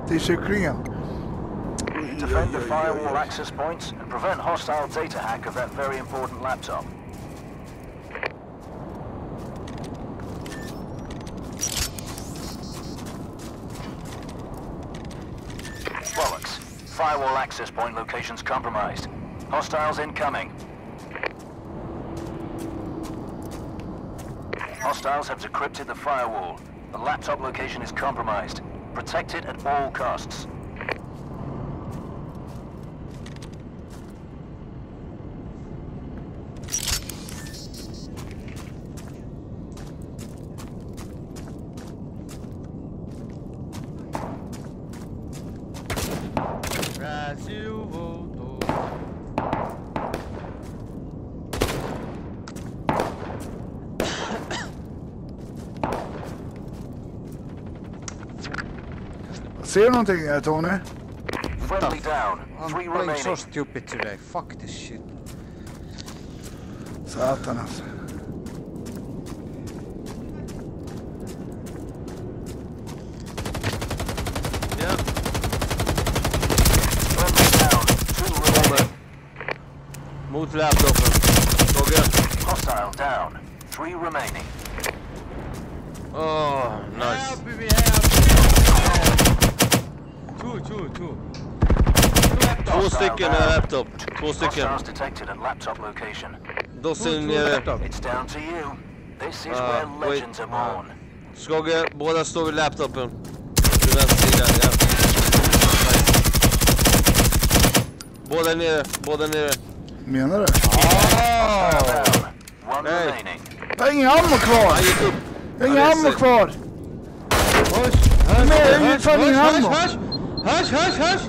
till kycklingen. Defend the firewall access points and prevent hostile data hack of that very important laptop. Bollocks. Firewall access point locations compromised. Hostiles incoming. Hostiles have decrypted the firewall. The laptop location is compromised. Protect it at all costs. Ser du någonting här, Tony? Friendly down. 3 I'm playing remaining. so stupid today. Fuck this shit. Satan alltså. Yeah. Friendly down. 2 remaining. Mot laptopen. Hostile down. 3 remaining. Oh, nice. Help me, help. Two. Två stycken är laptop. Två stycken. Hostiles detected at laptop location. Dossin nere. It's down to you. This is where wait. legends are born. Skogge, båda står vid laptopen. Till vänster sida, ja. Båda nere. Menar du? Down. 1 Hey. remaining. Jag har ingen ammo kvar! Han gick upp. Jag har ingen Ja, det är ammo säkert. kvar! Nej, jag har ju fan ingen ammo! Hush!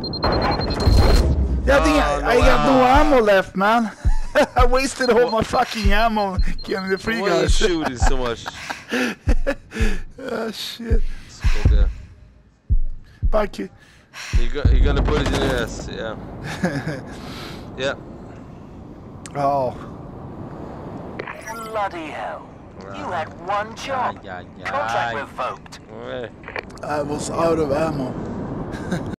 Jag hade ingen... I got no ammo left, man! I wasted all my fucking ammo killing the free Why are you guys. shooting so much? Oh shit. Skogge. Back. You're gonna put it in your ass, yeah. Yeah. Oh. Bloody hell. You had one job. Contract revoked. Alright. I was out of ammo.